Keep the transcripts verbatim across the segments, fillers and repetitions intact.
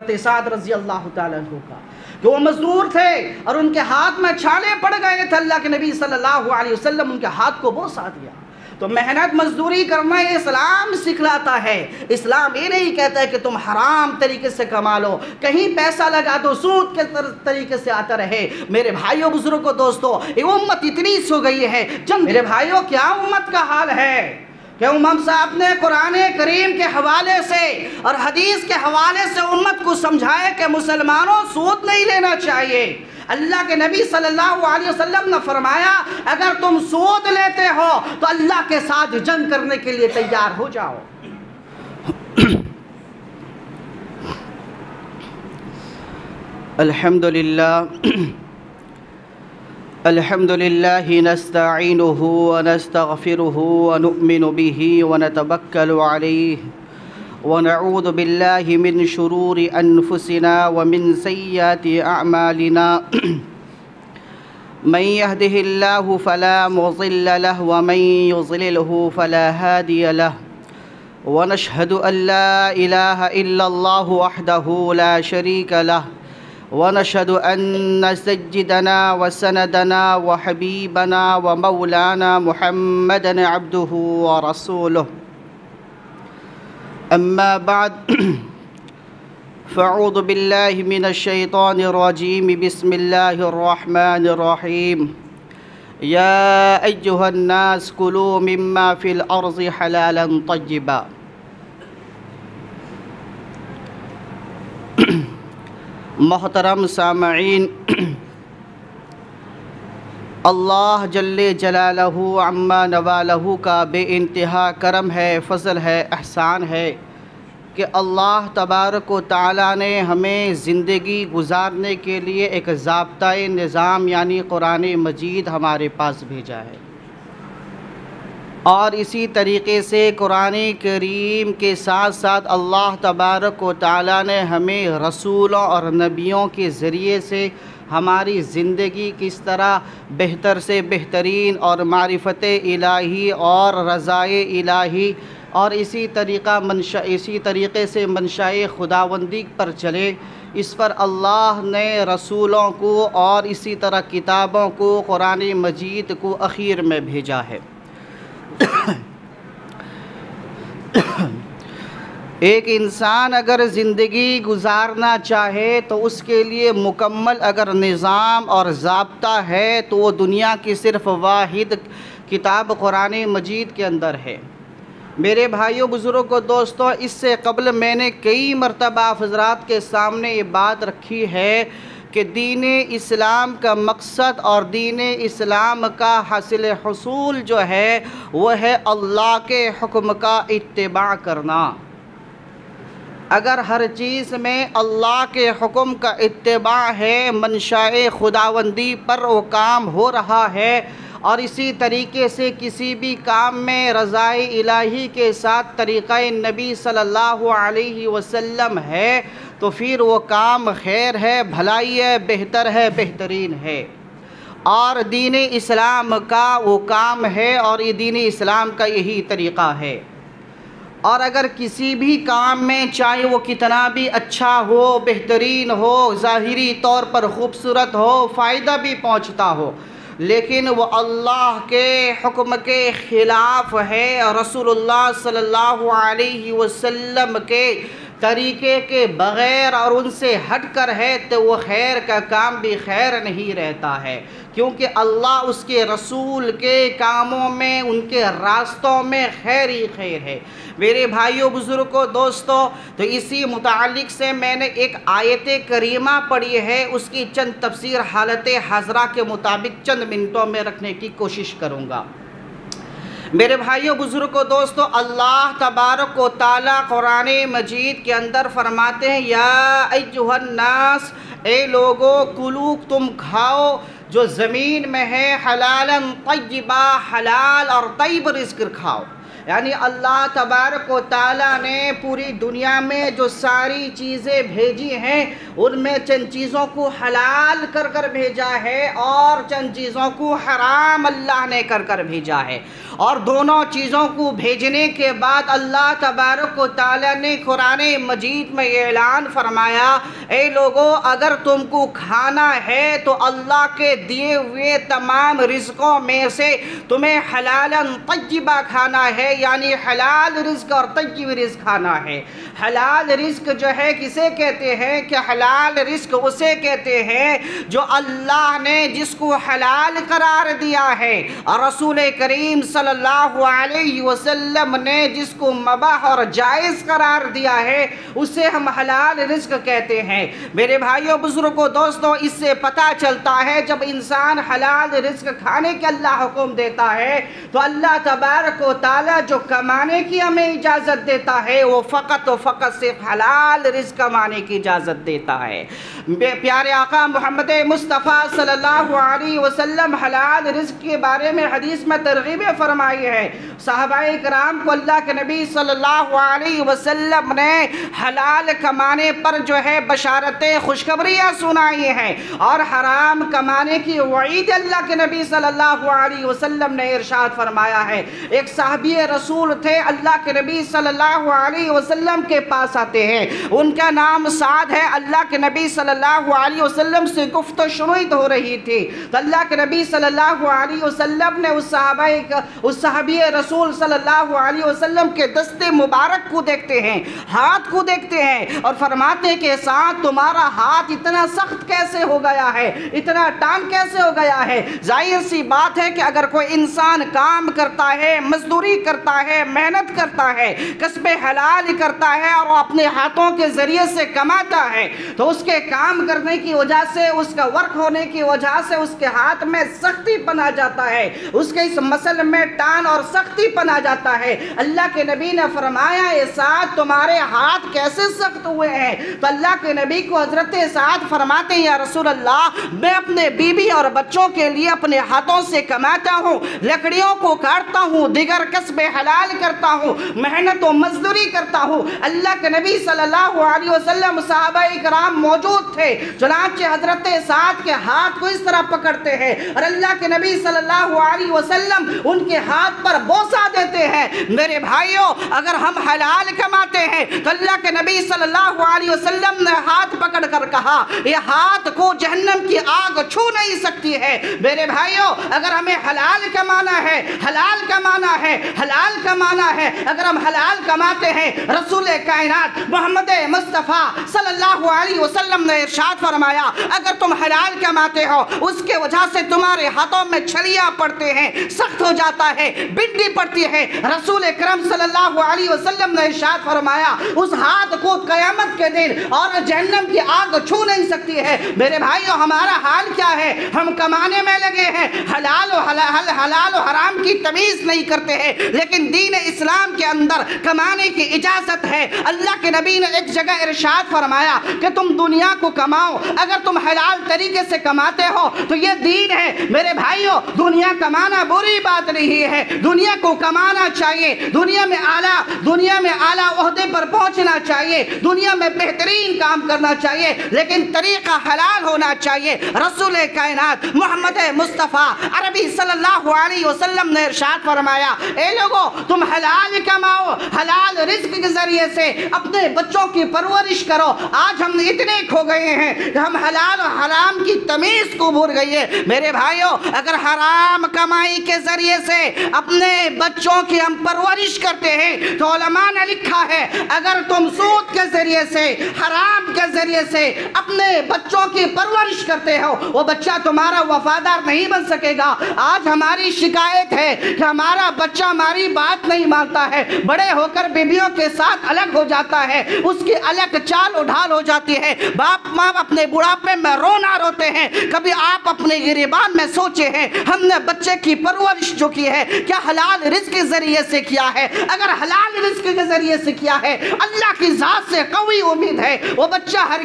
سعد رضی اللہ تعالیٰ عنہ کا کہ وہ مزدور تھے اور ان کے ہاتھ میں چھالے پڑ گئے تھے، اللہ کے نبی صلی اللہ علیہ وسلم ان کے ہاتھ کو بوسہ دیا۔ تو محنت مزدوری کرنا یہ اسلام سکھلاتا ہے۔ اسلام یہ نہیں کہتا ہے کہ تم حرام طریقے سے کما لو، کہیں پیسہ لگا دو، سود کے طریقے سے آتا رہے۔ میرے بھائیوں بزرگوں دوستو، یہ امت اتنی سو گئی ہے جن میرے بھائیوں کیا امت کا حال ہے کہ امام صاحب نے قرآن کریم کے حوالے سے اور حدیث کے حوالے سے امت کو سمجھائے کہ مسلمانوں سود نہیں لینا چاہیے۔ اللہ کے نبی صلی اللہ علیہ وسلم نے فرمایا اگر تم سود لیتے ہو تو اللہ کے ساتھ جنگ کرنے کے لیے تیار ہو جاؤ۔ الحمدللہ الحمدللہ نستعینہ ونستغفرہ ونؤمن بہ ونتوکل علیہ ونعوذ باللہ من شرور انفسنا ومن سیئات اعمالنا من يهده الله فلا مضل له ومن يضلله فلا هادي له ونشهد ان لا اله الا الله وحده لا شريك له ونشهد ان سيدنا وسندنا وحبيبنا ومولانا محمدا عبده ورسوله اما بعد فاعوذ باللہ من الشیطان الرجیم بسم اللہ الرحمن الرحیم یا ایہا الناس کلوا مما فی الارض حلالا طیبا۔ محترم سامعین، اللہ جل جلالہ عما نوالہ کا بے انتہا کرم ہے، فضل ہے، احسان ہے کہ اللہ تبارک و تعالیٰ نے ہمیں زندگی گزارنے کے لیے ایک ضابطۂ نظام یعنی قرآن مجید ہمارے پاس بھیجا ہے، اور اسی طریقے سے قرآن کریم کے ساتھ ساتھ اللہ تبارک و تعالیٰ نے ہمیں رسولوں اور نبیوں کے ذریعے سے ہماری زندگی کس طرح بہتر سے بہترین اور معرفت الہی اور رضائے الہی اور اسی طریقہ منشا اسی طریقے سے منشاء خداوندی پر چلے، اس پر اللہ نے رسولوں کو اور اسی طرح کتابوں کو قرآن مجید کو اخیر میں بھیجا ہے۔ ایک انسان اگر زندگی گزارنا چاہے تو اس کے لیے مکمل اگر نظام اور ضابطہ ہے تو وہ دنیا کی صرف واحد کتاب قرآن مجید کے اندر ہے۔ میرے بھائیوں بزرگوں دوستوں، اس سے قبل میں نے کئی مرتبہ حضرات کے سامنے یہ بات رکھی ہے کہ دین اسلام کا مقصد اور دین اسلام کا حاصل حصول جو ہے وہ ہے اللہ کے حکم کا اتباع کرنا۔ اگر ہر چیز میں اللہ کے حکم کا اتباع ہے، منشاء خداوندی پر وہ کام ہو رہا ہے، اور اسی طریقے سے کسی بھی کام میں رضائے الہی کے ساتھ طریقہ نبی صلی اللہ علیہ وسلم ہے، تو پھر وہ کام خیر ہے، بھلائی ہے، بہتر ہے، بہترین ہے، اور دین اسلام کا وہ کام ہے، اور یہ دین اسلام کا یہی طریقہ ہے۔ اور اگر کسی بھی کام میں چاہے وہ کتنا بھی اچھا ہو، بہترین ہو، ظاہری طور پر خوبصورت ہو، فائدہ بھی پہنچتا ہو، لیکن وہ اللہ کے حکم کے خلاف ہے، رسول اللہ صلی اللہ علیہ وسلم کے طریقے کے بغیر اور ان سے ہٹ کر ہے، تو وہ خیر کا کام بھی خیر نہیں رہتا ہے، کیونکہ اللہ اس کے رسول کے کاموں میں، ان کے راستوں میں خیر ہی خیر ہے۔ میرے بھائیوں بزرگوں دوستوں، تو اسی متعلق سے میں نے ایک آیت کریمہ پڑھی ہے، اس کی چند تفسیر حالت حاضرہ کے مطابق چند منٹوں میں رکھنے کی کوشش کروں گا۔ میرے بھائیوں بزرگوں دوستو، اللہ تبارک و تعالیٰ قرآن مجید کے اندر فرماتے ہیں یا ایھا الناس، اے لوگو، کلو تم کھاؤ جو زمین میں ہے، حلالا طیبا، حلال اور طیب رزق کھاؤ۔ یعنی اللہ تبارک و تعالیٰ نے پوری دنیا میں جو ساری چیزیں بھیجی ہیں ان میں چند چیزوں کو حلال کر کر بھیجا ہے اور چند چیزوں کو حرام اللہ نے کر کر بھیجا ہے، اور دونوں چیزوں کو بھیجنے کے بعد اللہ تبارک و تعالیٰ نے قرآن مجید میں اعلان فرمایا، اے لوگو اگر تم کو کھانا ہے تو اللہ کے دیے ہوئے تمام رزقوں میں سے تمہیں حلالا طیبہ کھانا ہے، یعنی حلال رزق اور طیب رزق کھانا ہے۔ حلال رزق جو ہے کسے کہتے ہیں کہ حلال رزق اسے کہتے ہیں جو اللہ نے جس کو حلال قرار دیا ہے، اور رسول کریم صلی اللہ علیہ وسلم نے جس کو مباح اور جائز قرار دیا ہے اسے ہم حلال رزق کہتے ہیں۔ میرے بھائیوں بزرگوں دوستوں، اس سے پتہ چلتا ہے جب انسان حلال رزق کھانے کے اللہ حکم دیتا ہے تو اللہ تبارک و تعالیٰ جو کمانے کی ہمیں اجازت دیتا ہے وہ فقط و فقط صرف حلال رزق کمانے کی اجازت دیتا ہے۔ پیارے آقا محمد مصطفیٰ صلی اللہ علیہ وسلم حلال رزق کے بارے میں حدیث میں ترغیب فرمائی ہے۔ صحابہ کرام کو اللہ کے نبی صلی اللہ علیہ وسلم نے حلال کمانے پر جو ہے بشارتیں خوشخبریاں سنائی ہیں، اور حرام کمانے کی وعید اللہ کے نبی صلی اللہ علیہ وسلم نے ارشاد فرمایا ہے۔ ایک صحابی رسول تھے، اللہ کے نبی صلی اللہ علیہ وسلم کے پاس آتے ہیں، ان کا نام سعد ہے۔ اللہ کے نبی صلی اللہ علیہ وسلم سے گفت و شنید ہو رہی تھی تو اللہ کے نبی صلی اللہ علیہ وسلم نے اس صحابہ اس صحابی رسول صلی اللہ علیہ وسلم کے دست مبارک کو دیکھتے ہیں، ہاتھ کو دیکھتے ہیں، اور فرماتے کہ سعد تمہارا ہاتھ اتنا سخت کیسے ہو گیا ہے، اتنا ٹانگ کیسے ہو گیا ہے؟ ظاہر سی بات ہے کہ اگر کوئی انسان کام کرتا ہے، مزدوری کرتا ہے، محنت کرتا ہے، کسب حلال کرتا ہے اور اپنے ہاتھوں کے ذریعے سے کماتا ہے تو اس کے کام کرنے کی وجہ سے، اس کا ورک ہونے کی وجہ سے اس کے ہاتھ میں سختی پن آ جاتا ہے، اس کے اس مسل میں ٹان اور سختی پن آ جاتا ہے۔ اللہ کے نبی نے فرمایا اے سعد تمہارے ہاتھ کیسے سخت ہوئے ہیں؟ تو اللہ کے نبی کو حضرت سعد فرماتے ہیں یا رسول اللہ میں اپنے بیوی اور بچوں کے لیے اپنے ہاتھوں سے کماتا ہوں، لکڑیوں کو کاٹتا ہوں، دیگر کسب حلال کرتا ہوں، محنت و مزدوری کرتا ہوں۔ اللہ کے نبی صلی اللہ علیہ وسلم صحابہ کرام موجود تھے، چنانچہ حضرت سعد کے ہاتھ کو اس طرح پکڑتے ہیں اور اللہ کے نبی صلی اللہ علیہ وسلم ان کے ہاتھ پر بوسہ دیتے ہیں۔ میرے بھائیوں اگر ہم حلال کماتے ہیں تو اللہ کے نبی صلی اللہ علیہ وسلم نے ہاتھ پکڑ کر کہا یہ ہاتھ کو جہنم کی آگ چھو نہیں سکتی ہے۔ میرے بھائیوں اگر ہمیں حلال کمانا ہے، حلال کمانا ہے، حلال کمانا ہے، اگر ہم حلال کماتے ہیں، رسول کائنات محمد مصطفیٰ صلی اللہ علیہ وسلم نے ارشاد فرمایا اگر تم حلال کماتے ہو اس کے وجہ سے تمہارے ہاتھوں میں چھڑیاں پڑتے ہیں، سخت ہو جاتا ہے، بنڈی پڑتی ہے، رسول کرم صلی اللہ علیہ وسلم نے ارشاد فرمایا اس ہاتھ کو قیامت کے دن اور جہنم کی آگ چھو نہیں سکتی ہے۔ میرے بھائیو ہمارا حال کیا ہے؟ ہم کمانے میں لگے ہیں، حلال و حلال حلال و حرام کی تمیز نہیں کرتے ہیں، لیکن دین اسلام کے اندر کمانے کی اجازت ہے۔ اللہ کے نبی نے ایک جگہ ارشاد فرمایا کہ تم دنیا کو کماؤ، اگر تم حلال طریقے سے کماتے ہو تو یہ دین ہے۔ میرے بھائیو دنیا کمانا بری بات نہیں ہے، دنیا کو کمانا چاہیے، دنیا میں اعلیٰ دنیا میں اعلیٰ عہدے پر پہنچنا چاہیے، دنیا میں بہترین کام کرنا چاہیے، لیکن طریقہ حلال ہونا چاہیے۔ رسول کائنات محمد مصطفیٰ عربی صلی اللہ علیہ وسلم نے ارشاد فرمایا اے لوگو تم حلال کماؤ، حلال رزق کے ذریعے سے اپنے بچوں کی پرورش کرو۔ آج ہم اتنے کھو گئے ہیں کہ ہم حلال و حرام کی تمیز کو بھول گئے۔ میرے بھائیو اگر حرام کمائی کے ذریعے سے اپنے بچوں کی ہم پرورش کرتے ہیں تو علماء نے لکھا ہے اگر تم سود کے ذریعے سے، حرام کے ذریعے سے اپنے بچوں کی پرورش کرتے ہو وہ بچہ تمہارا وفادار نہیں بن سکے گا۔ آج ہماری شکایت ہے کہ ہمارا بچہ ہماری بات نہیں مانتا ہے، بڑے ہو کر بیویوں کے ساتھ الگ ہو جاتا ہے، اس کی الگ چال و ڈھال ہو جاتی ہے۔ باپ ماں اپنے بڑھاپے میں رونا روتے ہیں۔ کبھی آپ اپنے گریبان میں سوچے ہیں ہم نے بچے کی پرورش جو کی ہے کیا حلال رزق کے ذریعے سے کیا ہے؟ اگر حلال رزق کے ذریعے سے کیا ہے اللہ کی ذات سے قوی امید ہے وہ بچہ ہرگز نا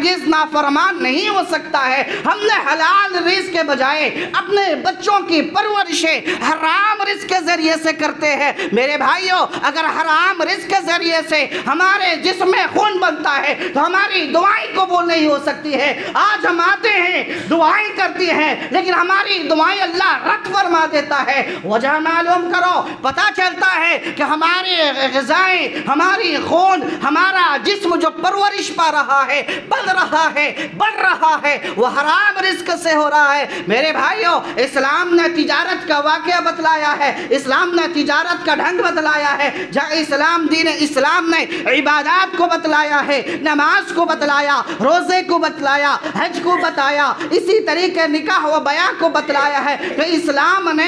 نافرمان نہیں ہو سکتا ہے۔ ہم نے حلال رزق کے بجائے اپنے بچوں کی پرورشیں حرام رزق کے ذریعے سے کرتے ہیں۔ میرے بھائیوں، اگر حرام رزق کے ذریعے سے ہمارے جسم میں خون بنتا ہے تو ہماری دعائیں قبول نہیں ہو سکتی ہے۔ آج ہم آتے ہیں، دعائیں کرتی ہیں، لیکن ہماری دعائیں اللہ رد فرما دیتا ہے۔ وجہ معلوم کرو، پتہ چلتا ہے کہ ہماری غذائیں، ہماری خون، ہمارا جسم جو پرورش پا رہا ہے، بڑھ رہا ہے، بڑھ رہا ہے، وہ حرام رزق سے ہو رہا ہے۔ میرے بھائیوں، اسلام نے تجارت کا واقعہ بتلایا ہے، اسلام نے تجارت کا ڈھنگ بتلایا ہے، جہاں اسلام دین اسلام نے عبادات کو بتلایا ہے، نماز کو بتلایا، روزے کو بتلایا، حج کو بتایا، اسی طریقے نکاح و بیع کو بتلایا ہے کہ اسلام نے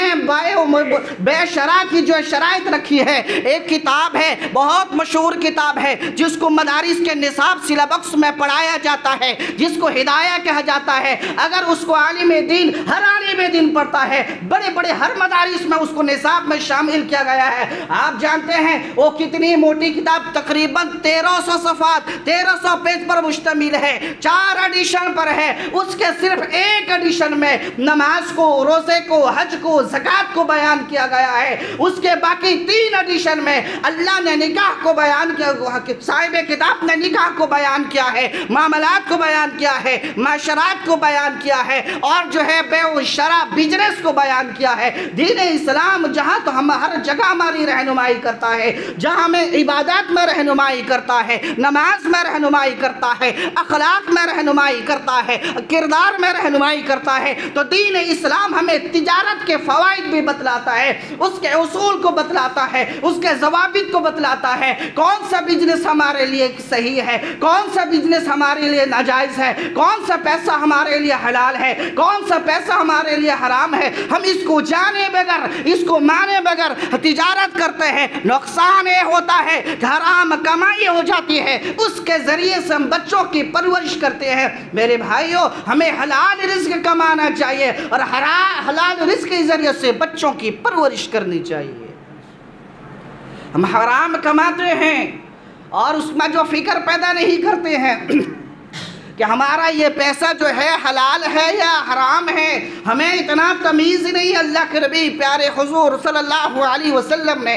بے شرع کی جو شرائط رکھی ہے۔ ایک کتاب ہے، بہت مشہور کتاب ہے، جس کو مدارس کے نصاب سلیبس میں پڑھایا جاتا ہے، جس کو ہدایہ کہا جاتا ہے۔ اگر اس کو عالم دین، ہر عالم دین پڑھتا ہے، بڑے بڑے ہر مدارس میں اس کو نصاب میں شامل کیا گیا ہے۔ آپ جانتے ہیں وہ کتنی موٹی کتاب، تقریباً تیرہ سو صفحات، تیرہ سو پیج پر مشتمل ہے، چار ایڈیشن پر ہے۔ اس کے صرف ایک ایڈیشن میں نماز کو، روزے کو، حج کو، زکوٰۃ کو بیان کیا گیا ہے۔ اس کے باقی تین ایڈیشن میں اللہ نے نکاح کو بیان کیا، صاحب کتاب نے نکاح کو بیان کیا ہے، معاملات کو بیان کیا ہے، معاشرات کو بیان کیا ہے، اور جو ہے بے و شرع بزنس کو بیان کیا ہے۔ دین اسلام جہاں تو ہم ہر جگہ ہماری رہنمائی کرتا ہے، جہاں ہمیں عبادات میں رہنمائی کرتا ہے، نماز میں رہنمائی کرتا ہے، اخلاق میں رہنمائی کرتا ہے، کردار میں رہنمائی کرتا ہے، تو دین اسلام ہمیں تجارت کے فوائد بھی بتلاتا ہے، اس کے اصول کو بتلاتا ہے، اس کے ضوابط کو بتلاتا ہے۔ کون سا بزنس ہمارے لیے صحیح ہے، کون سا بزنس ہمارے لیے ناجائز ہے، کون سا پیسہ ہمارے لیے حلال ہے، کون سا پیسہ ہمارے لیے حرام ہے۔ ہم اس کو جانے بغیر، اس کو مانے بغیر تجارت کرتے ہیں، نقصان یہ ہوتا ہے کہ حرام کمائی ہو جاتی ہے، اس کے ذریعے سے ہم بچوں کی پرورش کرتے ہیں۔ میرے بھائیوں، ہمیں حلال رزق کمانا چاہیے اور حلال رزق کے ذریعے سے بچوں کی پرورش کرنی چاہیے۔ ہم حرام کماتے ہیں اور اس میں جو فکر پیدا نہیں کرتے ہیں کہ ہمارا یہ پیسہ جو ہے حلال ہے یا حرام ہے، ہمیں اتنا تمیز نہیں۔ اللہ کے نبی پیارے حضور صلی اللہ علیہ وسلم نے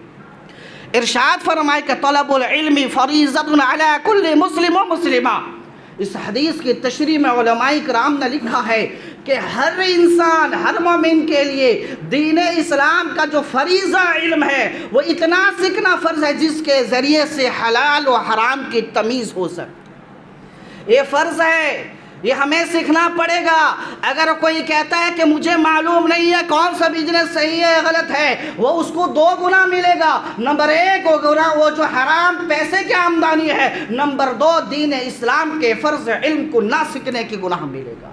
ارشاد فرمائے کہ طلب العلم فریضۃ علی کل مسلم و مسلمہ۔ اس حدیث کی تشریح میں علماء کرام نے لکھا ہے کہ ہر انسان، ہر مومن کے لیے دین اسلام کا جو فریضہ علم ہے وہ اتنا سیکھنا فرض ہے جس کے ذریعے سے حلال و حرام کی تمیز ہو سکے۔ یہ فرض ہے، یہ ہمیں سیکھنا پڑے گا۔ اگر کوئی کہتا ہے کہ مجھے معلوم نہیں ہے کون سا بزنس صحیح ہے غلط ہے، وہ اس کو دو گنا ملے گا۔ نمبر ایک وہ گنا وہ جو حرام پیسے کی آمدنی ہے، نمبر دو دین اسلام کے فرض علم کو نہ سیکھنے کی گناہ ملے گا۔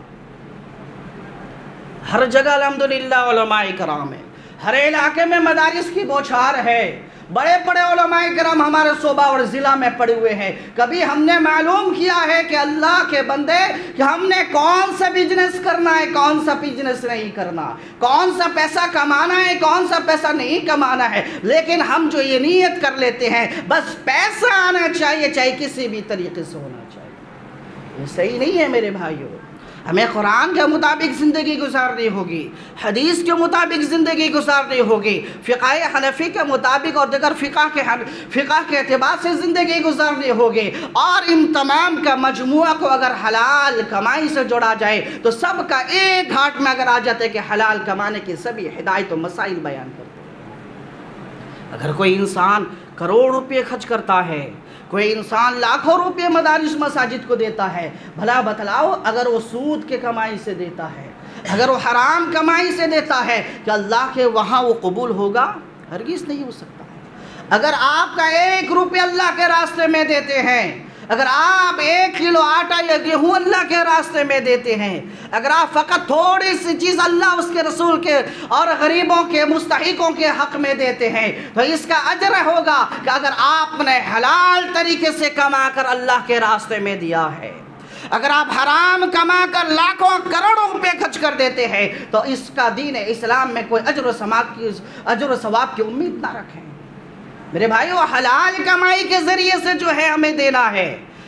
ہر جگہ الحمدللہ علماء کرام ہے، ہر علاقے میں مدارس کی بوچھار ہے، بڑے بڑے علماء کرام ہمارے صوبہ اور ضلع میں پڑے ہوئے ہیں۔ کبھی ہم نے معلوم کیا ہے کہ اللہ کے بندے کہ ہم نے کون سا بزنس کرنا ہے، کون سا بزنس نہیں کرنا، کون سا پیسہ کمانا ہے، کون سا پیسہ نہیں کمانا ہے، لیکن ہم جو یہ نیت کر لیتے ہیں بس پیسہ آنا چاہیے، چاہے کسی بھی طریقے سے ہونا چاہیے، یہ صحیح نہیں ہے میرے بھائیوں۔ ہمیں قرآن کے مطابق زندگی گزارنی ہوگی، حدیث کے مطابق زندگی گزارنی ہوگی، فقہ حنفی کے مطابق اور دیگر فقہ کے فقہ کے اعتبار سے زندگی گزارنی ہوگی، اور ان تمام کا مجموعہ کو اگر حلال کمائی سے جوڑا جائے تو سب کا ایک گھاٹ میں اگر آ جاتے کہ حلال کمانے کی سبھی ہدایت و مسائل بیان کرتے ہیں۔ اگر کوئی انسان کروڑ روپے خرچ کرتا ہے، کوئی انسان لاکھوں روپے مدارس مساجد کو دیتا ہے، بھلا بتلاؤ اگر وہ سود کے کمائی سے دیتا ہے، اگر وہ حرام کمائی سے دیتا ہے، کہ اللہ کے وہاں وہ قبول ہوگا؟ ہرگز نہیں ہو سکتا ہے۔ اگر آپ کا ایک روپے اللہ کے راستے میں دیتے ہیں، اگر آپ ایک کلو آٹا یا گیہوں اللہ کے راستے میں دیتے ہیں، اگر آپ فقط تھوڑی سی چیز اللہ اس کے رسول کے اور غریبوں کے مستحقوں کے حق میں دیتے ہیں، تو اس کا اجر ہوگا کہ اگر آپ نے حلال طریقے سے کما کر اللہ کے راستے میں دیا ہے۔ اگر آپ حرام کما کر لاکھوں کروڑوں روپے خرچ کر دیتے ہیں تو اس کا دین اسلام میں کوئی اجر و ثواب کی اجر و ثواب کی امید نہ رکھیں۔ میرے بھائیو، حلال کمائی کے ذریعے سے جو ہے ہمیں دینا ہے،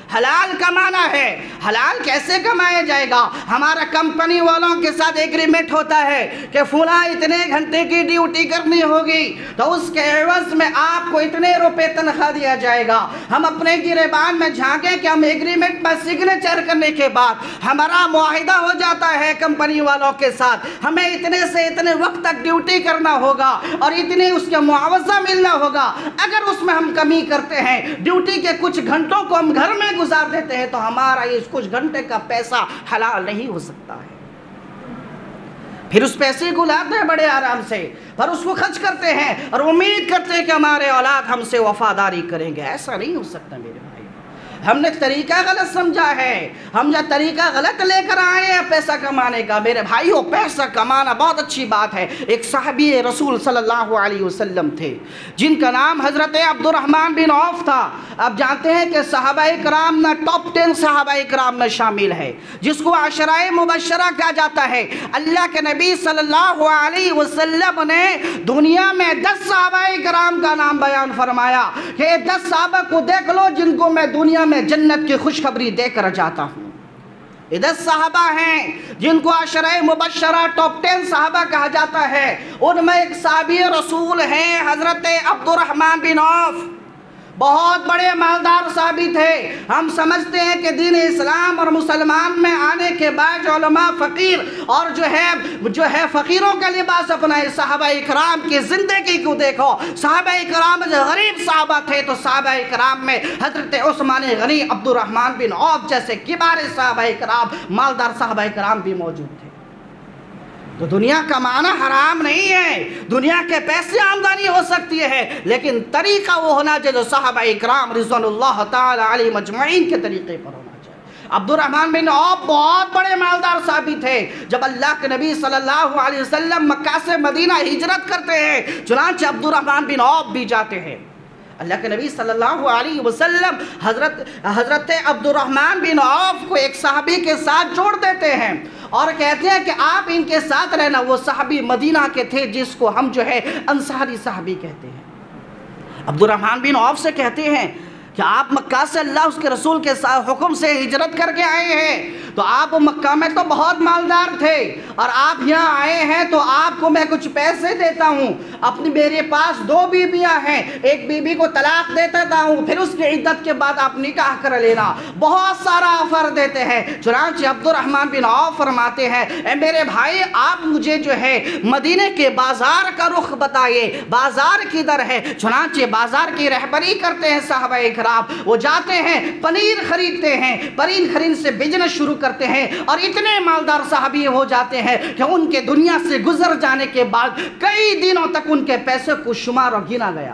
حلال کمانا ہے۔ حلال کیسے کمایا جائے گا؟ ہمارا کمپنی والوں کے ساتھ ایگریمنٹ ہوتا ہے کہ فلاں اتنے گھنٹے کی ڈیوٹی کرنی ہوگی تو اس کے عوض میں آپ کو اتنے روپے تنخواہ دیا جائے گا۔ ہم اپنے گریبان میں جھانکیں کہ ہم ایگریمنٹ پر سگنیچر کرنے کے بعد ہمارا معاہدہ ہو جاتا ہے کمپنی والوں کے ساتھ، ہمیں اتنے سے اتنے وقت تک ڈیوٹی کرنا ہوگا اور اتنے اس کا معاوضہ ملنا ہوگا۔ اگر اس میں ہم کمی کرتے ہیں، ڈیوٹی کے کچھ گھنٹوں کو ہم گھر میں گزار دیتے ہیں تو ہمارا یہ کچھ گھنٹے کا پیسہ حلال نہیں ہو سکتا ہے۔ پھر اس پیسے کو لاتے ہیں بڑے آرام سے، پر اس کو خرچ کرتے ہیں اور امید کرتے ہیں کہ ہمارے اولاد ہم سے وفاداری کریں گے۔ ایسا نہیں ہو سکتا میرے بھائی، ہم نے طریقہ غلط سمجھا ہے، ہم جو طریقہ غلط لے کر آئے ہیں پیسہ کمانے کا۔ میرے بھائیو، پیسہ کمانا بہت اچھی بات ہے۔ ایک صحابی رسول صلی اللہ علیہ وسلم تھے جن کا نام حضرت عبد الرحمن بن عوف تھا۔ اب جانتے ہیں کہ صحابہ کرام میں ٹاپ ٹین صحابہ کرام میں شامل ہے، جس کو عشرہ مبشرہ کہا جاتا ہے۔ اللہ کے نبی صلی اللہ علیہ وسلم نے دنیا میں دس صحابہ کرام کا نام بیان فرمایا کہ دس صحابہ کو دیکھ لو جن کو میں دنیا میں جنت کی خوشخبری دے کر جاتا ہوں۔ یہ دس صحابہ ہیں جن کو عشرہ مبشرہ ٹاپ ٹین صحابہ کہا جاتا ہے۔ ان میں ایک صحابی رسول ہیں حضرت عبد الرحمن بن عوف، بہت بڑے مالدار صحابی تھے۔ ہم سمجھتے ہیں کہ دین اسلام اور مسلمان میں آنے کے بعد علماء فقیر اور جو ہے جو ہے فقیروں کا لباس اپنائے۔ صحابہ اکرام کی زندگی کو دیکھو، صحابہ اکرام جو غریب صحابہ تھے تو صحابہ اکرام میں حضرت عثمان غنی، عبد الرحمن بن عوف جیسے کبار صحابہ اکرام، مالدار صحابہ اکرام بھی موجود تھے۔ تو دنیا کمانا حرام نہیں ہے، دنیا کے پیسے آمدنی ہو سکتی ہے، لیکن طریقہ وہ ہونا چاہیے جو صحابہ اکرام رضوان اللہ تعالی علیہ مجمعین کے طریقے پر ہونا چاہیے۔ عبد الرحمن بن عوف بہت بڑے مالدار صحابی تھے۔ جب اللہ کے نبی صلی اللہ علیہ وسلم مکہ سے مدینہ ہجرت کرتے ہیں، چنانچہ عبد الرحمن بن عوف بھی جاتے ہیں۔ اللہ کے نبی صلی اللہ علیہ وسلم حضرت حضرت عبد الرحمن بن عوف کو ایک صحابی کے ساتھ جوڑ دیتے ہیں اور کہتے ہیں کہ آپ ان کے ساتھ رہنا۔ وہ صحابی مدینہ کے تھے جس کو ہم جو ہے انصاری صحابی کہتے ہیں۔ عبد الرحمن بن عوف سے کہتے ہیں کہ آپ مکہ سے اللہ اس کے رسول کے حکم سے ہجرت کر کے آئے ہیں، تو آپ مکہ میں تو بہت مالدار تھے اور آپ یہاں آئے ہیں تو آپ کو میں کچھ پیسے دیتا ہوں۔ اپنی میرے پاس دو بیویاں ہیں، ایک بیوی کو طلاق دے دیتا ہوں، پھر اس کی عدت کے بعد آپ نکاح کر لینا۔ بہت سارا آفر دیتے ہیں۔ چنانچہ عبد الرحمن بن عوف فرماتے ہیں، اے میرے بھائی، آپ مجھے جو ہے مدینے کے بازار کا رخ بتائیے، بازار کدھر ہے؟ چنانچہ بازار کی رہبری کرتے ہیں صحابہ اکرام۔ وہ جاتے ہیں، پنیر خریدتے ہیں، پنیر خرید سے بزنس شروع کرتے ہیں اور اتنے مالدار صحابی ہو جاتے ہیں کہ ان کے دنیا سے گزر جانے کے بعد کئی دنوں تک ان کے پیسے کو شمار اور گنا گیا۔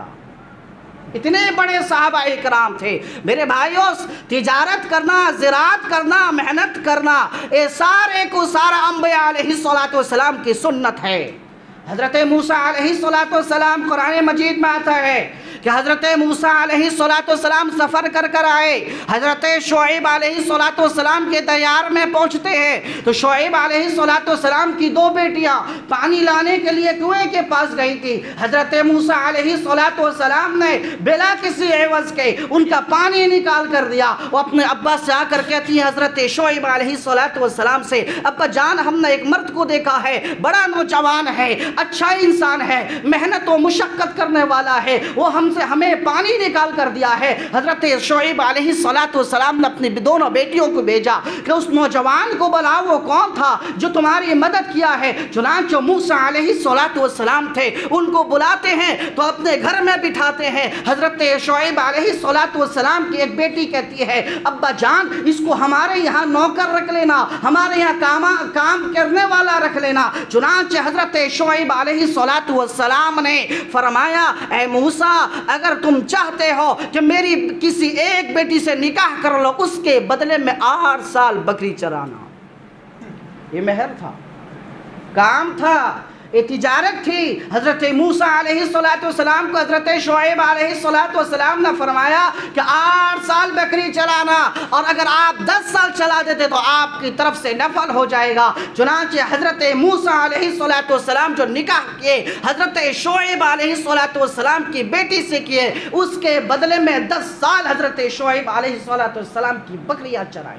اتنے بڑے صحابہ اکرام تھے۔ میرے بھائیوں، تجارت کرنا، زراعت کرنا، محنت کرنا، یہ سارے کو سارا انبیاء علیہ السلام کی سنت ہے۔ حضرت موسیٰ علیہ السلام قرآن مجید میں آتا ہے کہ حضرت موسیٰ علیہ السلام سفر کر کر آئے، حضرت شعیب علیہ السلام کے دیار میں پہنچتے ہیں تو شعیب علیہ السلام کی دو بیٹیاں پانی لانے کے لیے کنویں کے پاس گئی تھی۔ حضرت موسیٰ علیہ السلام نے بلا کسی عوض کے ان کا پانی نکال کر دیا۔ وہ اپنے ابا سے آ کر کہتی ہیں حضرت شعیب علیہ السلام سے، ابا جان، ہم نے ایک مرد کو دیکھا ہے، بڑا نوجوان ہے، اچھا انسان ہے، محنت و مشقت کرنے والا ہے، وہ ہم سے ہمیں پانی نکال کر دیا ہے۔ حضرت شعیب علیہ السلام نے اپنی دونوں بیٹیوں کو بھیجا کہ اس نوجوان کو بلاؤ، وہ کون تھا جو تمہاری مدد کیا ہے؟ چنانچہ موسیٰ علیہ السلام تھے، ان کو بلاتے ہیں تو اپنے گھر میں بٹھاتے ہیں۔ حضرت شعیب علیہ السلام کی ایک بیٹی کہتی ہے، ابا جان، اس کو ہمارے یہاں نوکر رکھ لینا، ہمارے یہاں کام کام کرنے والا رکھ لینا۔ چنانچہ حضرت شعیب علیہ السلام نے فرمایا، اے موسیٰ، اگر تم چاہتے ہو کہ میری کسی ایک بیٹی سے نکاح کر لو، اس کے بدلے میں آٹھ سال بکری چرانا۔ یہ مہر تھا، کام تھا، یہ تجارت تھی۔ حضرت موسیٰ علیہ السلام کو حضرت شعیب علیہ السلام نے فرمایا کہ آٹھ سال بکری چلانا، اور اگر آپ دس سال چلا دیتے تو آپ کی طرف سے نفل ہو جائے گا۔ چنانچہ حضرت موسیٰ علیہ السلام جو نکاح کیے حضرت شعیب علیہ السلام کی بیٹی سے کیے، اس کے بدلے میں دس سال حضرت شعیب علیہ السلام کی بکریاں چرائیں۔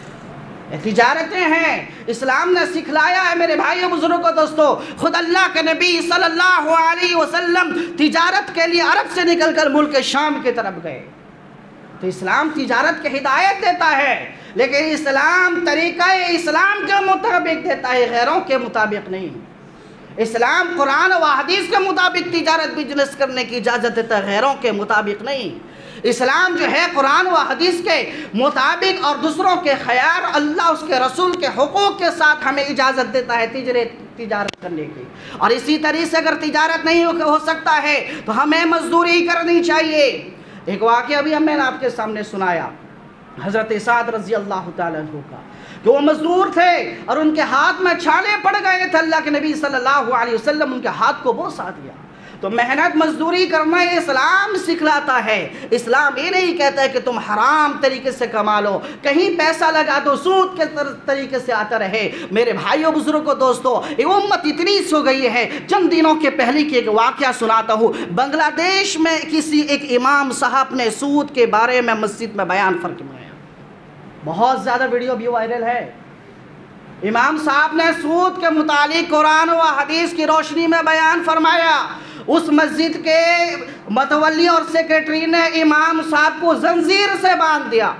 تجارتیں ہیں، اسلام نے سکھلایا ہے میرے بھائیوں بزرگوں دوستو۔ خود اللہ کے نبی صلی اللہ علیہ وسلم تجارت کے لیے عرب سے نکل کر ملک شام کی طرف گئے، تو اسلام تجارت کی ہدایت دیتا ہے، لیکن اسلام طریقہ اسلام کے مطابق دیتا ہے، غیروں کے مطابق نہیں۔ اسلام قرآن و حدیث کے مطابق تجارت بزنس کرنے کی اجازت دیتا ہے، غیروں کے مطابق نہیں۔ اسلام جو ہے قرآن و حدیث کے مطابق اور دوسروں کے خیال، اللہ اس کے رسول کے حقوق کے ساتھ ہمیں اجازت دیتا ہے تجارت کرنے کی۔ اور اسی طریقے سے اگر تجارت نہیں ہو سکتا ہے تو ہمیں مزدوری کرنی چاہیے۔ ایک واقعہ بھی ہم نے آپ کے سامنے سنایا حضرت سعد رضی اللہ تعالیٰ عنہ کا، کہ وہ مزدور تھے اور ان کے ہاتھ میں چھالے پڑ گئے تھے، اللہ کے نبی صلی اللہ علیہ وسلم ان کے ہاتھ کو بوسہ دیا۔ تو محنت مزدوری کرنا اسلام سکھلاتا ہے۔ اسلام یہ نہیں کہتا ہے کہ تم حرام طریقے سے کما لو، کہیں پیسہ لگا دو، سود کے طریقے سے آتا رہے۔ میرے بھائیوں بزرگوں دوستو، یہ امت اتنی سو گئی ہے۔ چند دنوں کے پہلے کی ایک واقعہ سناتا ہوں۔ بنگلہ دیش میں کسی ایک امام صاحب نے سود کے بارے میں مسجد میں بیان فرمایا، بہت زیادہ ویڈیو بھی وائرل ہے۔ امام صاحب نے سود کے متعلق قرآن و حدیث کی روشنی میں بیان فرمایا۔ اس مسجد کے متولی اور سیکریٹری نے امام صاحب کو زنجیر سے باندھ دیا،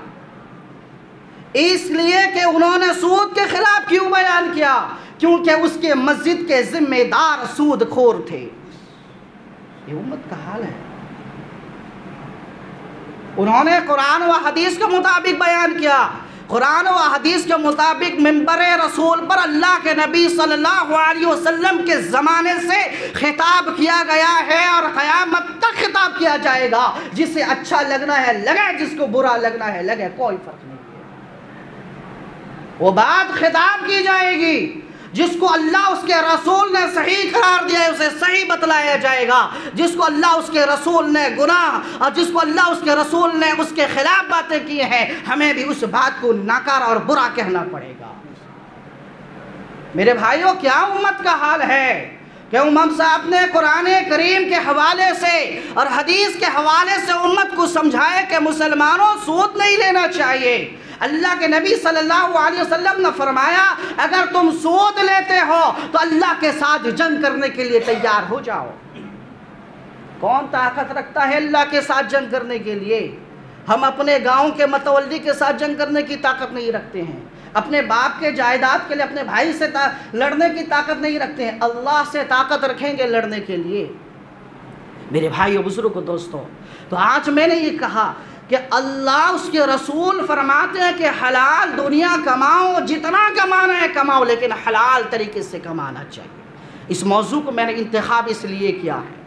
اس لیے کہ انہوں نے سود کے خلاف کیوں بیان کیا؟ کیونکہ اس کے مسجد کے ذمہ دار سود خور تھے۔ یہ امت کا حال ہے۔ انہوں نے قرآن و حدیث کے مطابق بیان کیا۔ قرآن و حدیث کے مطابق منبر رسول پر اللہ کے نبی صلی اللہ علیہ وسلم کے زمانے سے خطاب کیا گیا ہے، اور قیامت تک خطاب کیا جائے گا۔ جسے اچھا لگنا ہے لگے، جس کو برا لگنا ہے لگے، کوئی فرق نہیں ہے۔ وہ بات خطاب کی جائے گی، جس کو اللہ اس کے رسول نے صحیح قرار دیا ہے اسے صحیح بتلایا جائے گا، جس کو اللہ اس کے رسول نے گناہ اور جس کو اللہ اس کے رسول نے اس کے خلاف باتیں کی ہیں، ہمیں بھی اس بات کو ناکارہ اور برا کہنا پڑے گا۔ میرے بھائیوں، کیا امت کا حال ہے کہ امام صاحب نے قرآن کریم کے حوالے سے اور حدیث کے حوالے سے امت کو سمجھائے کہ مسلمانوں سود نہیں لینا چاہیے۔ اللہ کے نبی صلی اللہ علیہ وسلم نے فرمایا اگر تم سود لیتے ہو تو اللہ کے ساتھ جنگ کرنے کے لیے تیار ہو جاؤ۔ کون طاقت رکھتا ہے اللہ کے ساتھ جنگ کرنے کے لیے؟ ہم اپنے گاؤں کے متولی کے ساتھ جنگ کرنے کی طاقت نہیں رکھتے ہیں، اپنے باپ کے جائیداد کے لیے اپنے بھائی سے لڑنے کی طاقت نہیں رکھتے ہیں، اللہ سے طاقت رکھیں گے لڑنے کے لیے۔ میرے بھائیو بزرگو دوستو، تو آج میں نے یہ کہا کہ اللہ اس کے رسول فرماتے ہیں کہ حلال دنیا کماؤ، جتنا کمانا ہے کماؤ، لیکن حلال طریقے سے کمانا چاہیے۔ اس موضوع کو میں نے انتخاب اس لیے کیا ہے